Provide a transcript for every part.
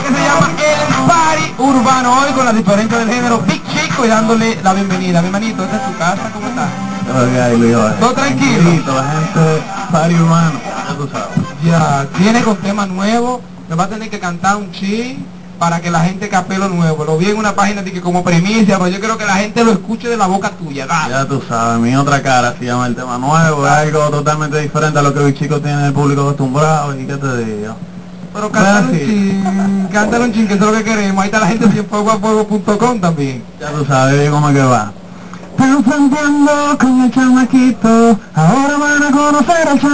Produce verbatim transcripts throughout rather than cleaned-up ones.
que se llama El Party Urbano, hoy con la diferencia del género Big Chico y dándole la bienvenida. Mi manito, esta es tu casa, ¿cómo estás? Todo tranquilo. La gente, Party Urbano, ya tú sabes. Ya, tiene con tema nuevo, me va a tener que cantar un chi para que la gente capee lo nuevo. Lo vi en una página de que como primicia, pero yo quiero que la gente lo escuche de la boca tuya. Dale. Ya tú sabes, mi otra cara se llama el tema nuevo, es algo totalmente diferente a lo que Big Chico tiene el público acostumbrado, y qué te digo. Pero cántalo un chin, cántalo un chin, que eso es lo que queremos. Ahí está la gente de fuego a fuego punto com también. Ya tú sabes cómo es que va. Están fronteando con el chamaquito, ahora van a conocer al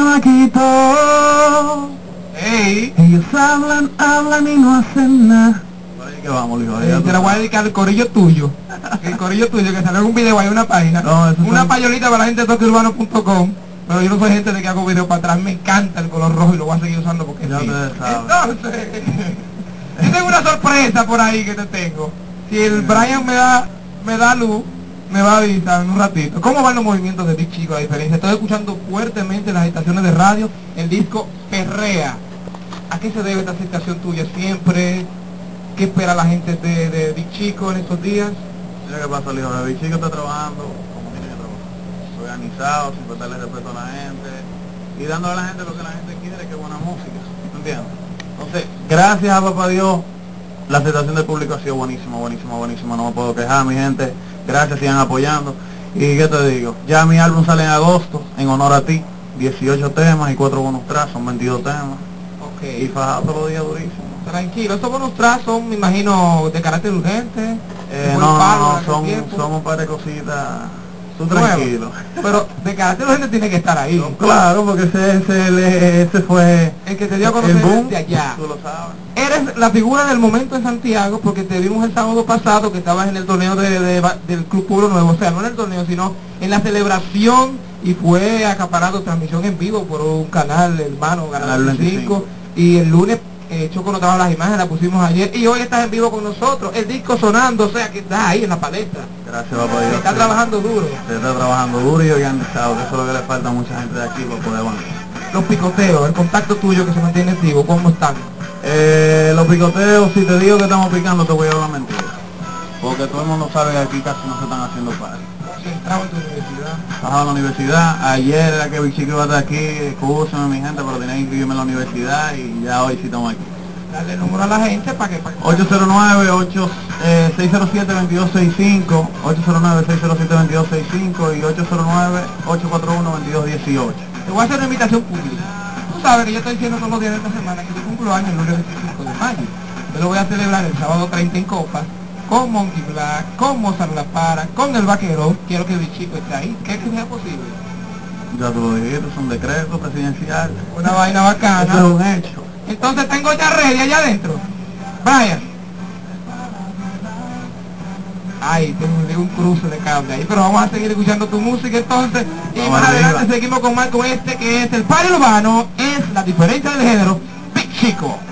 chamaquito. Ey, ellos hablan, hablan y no hacen nada. Por ahí que vamos, hijo. Eh, te la voy a dedicar al corillo tuyo. El corillo tuyo, que salió en un video, hay una página. No, eso una son... payolita para la gente de toque urbano punto com. Pero yo no soy gente de que hago video para atrás, me encanta el color rojo y lo voy a seguir usando porque ya sí. Te sabes. Entonces, yo tengo una sorpresa por ahí que te tengo. Si el Brian me da, me da luz, me va a avisar en un ratito. ¿Cómo van los movimientos de Big Chico? A diferencia, estoy escuchando fuertemente las estaciones de radio, el disco Perrea. ¿A qué se debe esta aceptación tuya siempre? ¿Qué espera la gente de, de Big Chico en estos días? Mira qué pasa, hijo. El Big Chico está trabajando como tiene que trabajar. Organizado, sin faltarle respeto a la gente y dándole a la gente lo que la gente quiere, que es buena música. ¿Me entiendes? Entonces, gracias a papá Dios, la aceptación del público ha sido buenísima, buenísima, buenísima. No me puedo quejar, mi gente. Gracias, sigan apoyando. Y qué te digo, ya mi álbum sale en agosto, en honor a ti. dieciocho temas y cuatro bonus tracks, son veintidós temas. Ok. Y fajado todos los días durísimo. Tranquilo, estos bonus tracks son, me imagino, de carácter urgente. Eh, no, no, no, son, son un par de cositas. Tú tranquilo. Pero de carácter urgente tiene que estar ahí. No, claro, porque ese, ese, ese fue el que te dio a conocer el boom de allá. Tú lo sabes. Eres la figura del momento en Santiago porque te vimos el sábado pasado que estabas en el torneo de, de, del Club Pueblo Nuevo, o sea, no en el torneo, sino en la celebración, y fue acaparado transmisión en vivo por un canal hermano, Canal veinticinco, y el lunes eh, Choco nos daba las imágenes, las pusimos ayer, y hoy estás en vivo con nosotros, el disco sonando, o sea, que estás ahí en la palestra. Gracias, papá Dios. Está trabajando duro. Se está trabajando duro y organizado, que eso es lo que le falta a mucha gente de aquí para poder avanzar. Los picoteos, el contacto tuyo que se mantiene activo, ¿cómo están? Eh, los picoteos, si te digo que estamos picando, te voy a dar una mentira. Porque todo el mundo sabe que aquí casi no se están haciendo padres. Concentrado en tu universidad. Bajado a la universidad, ayer era que Big Chico iba a estar aquí, escúchame mi gente, pero tenía que inscribirme en la universidad y ya hoy sí estamos aquí. Dale el número a la gente para que... Para que ocho cero nueve, seis cero siete, dos dos seis cinco, ocho cero nueve, seis cero siete, dos dos seis cinco y ocho cero nueve, ocho cuatro uno, dos dos uno ocho. Te voy a hacer una invitación pública. Tú sabes que yo estoy diciendo todos los días de esta semana que yo cumplo años el lunes veinticinco de mayo. Yo lo voy a celebrar el sábado treinta en Copas, con Monkey Black, con Mozart La Para, con El Vaquero. Quiero que Big Chico esté ahí. ¿Qué sea posible? Ya tú lo dijiste, son decretos presidenciales. Una vaina bacana. Eso es un hecho. Entonces tengo ya ready allá adentro. Brian. Ay, tengo un cruce de cable ahí, pero vamos a seguir escuchando tu música entonces. Y vamos más arriba. adelante seguimos con más con este que es el Party Urbano, es la diferencia del género Big Chico.